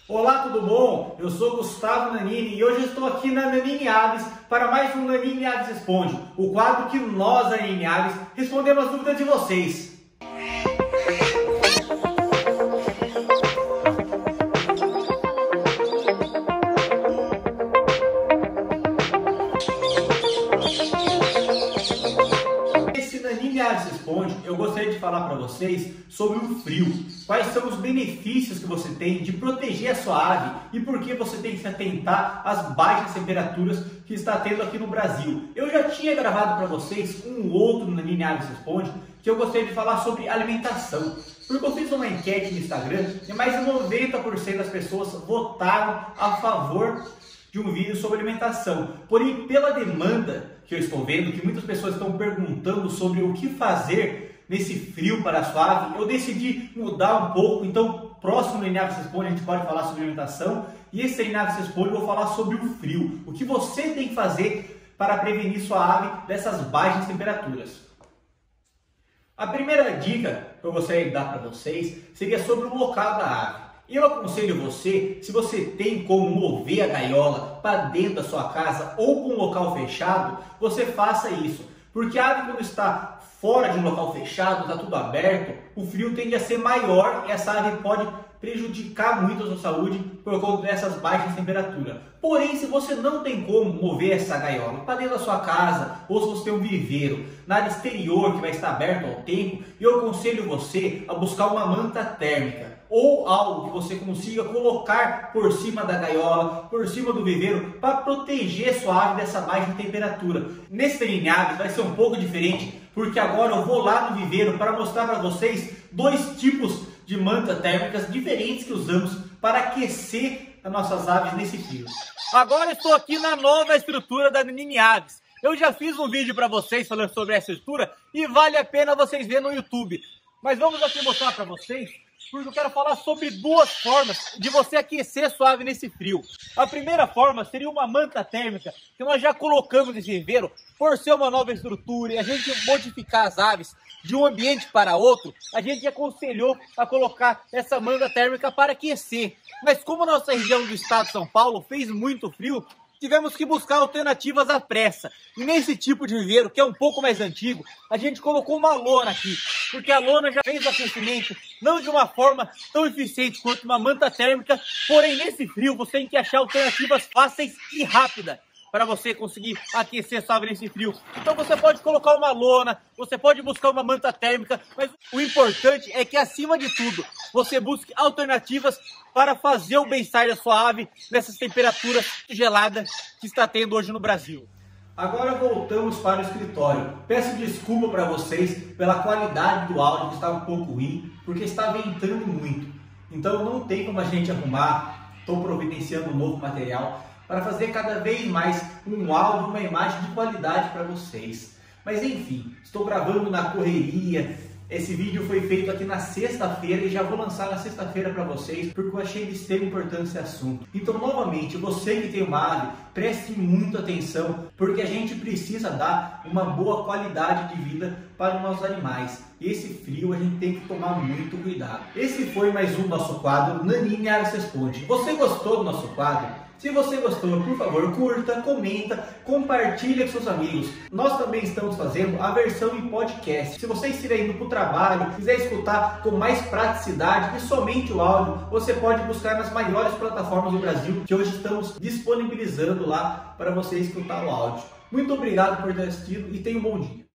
Olá, tudo bom? Eu sou Gustavo Nanini e hoje estou aqui na Nanini Aves para mais um Nanini Aves Responde, o quadro que nós, a Nanini Aves, respondemos as dúvidas de vocês. Nanini Aves Responde, eu gostaria de falar para vocês sobre o frio. Quais são os benefícios que você tem de proteger a sua ave e por que você tem que se atentar às baixas temperaturas que está tendo aqui no Brasil. Eu já tinha gravado para vocês um outro Nanini Aves Responde que eu gostaria de falar sobre alimentação. Porque eu fiz uma enquete no Instagram e mais de 90% das pessoas votaram a favor de um vídeo sobre alimentação. Porém, pela demanda que eu estou vendo, que muitas pessoas estão perguntando sobre o que fazer nesse frio para a sua ave, eu decidi mudar um pouco. Então, próximo Nanini Aves Responde a gente pode falar sobre alimentação e esse Nanini Aves Responde eu vou falar sobre o frio. O que você tem que fazer para prevenir sua ave dessas baixas temperaturas. A primeira dica que eu gostaria de dar para vocês seria sobre o local da ave. Eu aconselho você, se você tem como mover a gaiola para dentro da sua casa ou com um local fechado, você faça isso. Porque a ave, quando está fora de um local fechado, está tudo aberto, o frio tende a ser maior e essa ave pode prejudicar muito a sua saúde por conta dessas baixas temperaturas. Porém, se você não tem como mover essa gaiola para dentro da sua casa, ou se você tem um viveiro na área exterior que vai estar aberto ao tempo, eu aconselho você a buscar uma manta térmica ou algo que você consiga colocar por cima da gaiola, por cima do viveiro, para proteger sua ave dessa baixa temperatura. Nesse Nanini Aves vai ser um pouco diferente, porque agora eu vou lá no viveiro para mostrar para vocês dois tipos de mantas térmicas diferentes que usamos para aquecer as nossas aves nesse frio. Agora estou aqui na nova estrutura da Nanini Aves. Eu já fiz um vídeo para vocês falando sobre essa estrutura e vale a pena vocês verem no YouTube. Mas vamos aqui mostrar para vocês, porque eu quero falar sobre duas formas de você aquecer sua ave nesse frio. A primeira forma seria uma manta térmica, que nós já colocamos nesse viveiro, por ser uma nova estrutura e a gente modificar as aves de um ambiente para outro, a gente aconselhou a colocar essa manta térmica para aquecer. Mas como a nossa região do estado de São Paulo fez muito frio, tivemos que buscar alternativas à pressa. E nesse tipo de viveiro, que é um pouco mais antigo, a gente colocou uma lona aqui, porque a lona já fez o aquecimento, não de uma forma tão eficiente quanto uma manta térmica, porém nesse frio você tem que achar alternativas fáceis e rápidas para você conseguir aquecer sua ave nesse frio. Então você pode colocar uma lona, você pode buscar uma manta térmica, mas o importante é que, acima de tudo, você busque alternativas para fazer o bem-estar da sua ave nessas temperaturas geladas que está tendo hoje no Brasil. Agora voltamos para o escritório. Peço desculpa para vocês pela qualidade do áudio que está um pouco ruim, porque está ventando muito. Então não tem como a gente arrumar. Estou providenciando um novo material para fazer cada vez mais um áudio, uma imagem de qualidade para vocês. Mas enfim, estou gravando na correria. Esse vídeo foi feito aqui na sexta-feira e já vou lançar na sexta-feira para vocês, porque eu achei de extrema importância esse assunto. Então, novamente, você que tem uma ave, preste muita atenção, porque a gente precisa dar uma boa qualidade de vida para os nossos animais. Esse frio a gente tem que tomar muito cuidado. Esse foi mais um nosso quadro Nanini Aves Responde. Você gostou do nosso quadro? Se você gostou, por favor, curta, comenta, compartilha com seus amigos. Nós também estamos fazendo a versão em podcast. Se você estiver indo para o trabalho, quiser escutar com mais praticidade e somente o áudio, você pode buscar nas maiores plataformas do Brasil, que hoje estamos disponibilizando lá para você escutar o áudio. Muito obrigado por ter assistido e tenha um bom dia.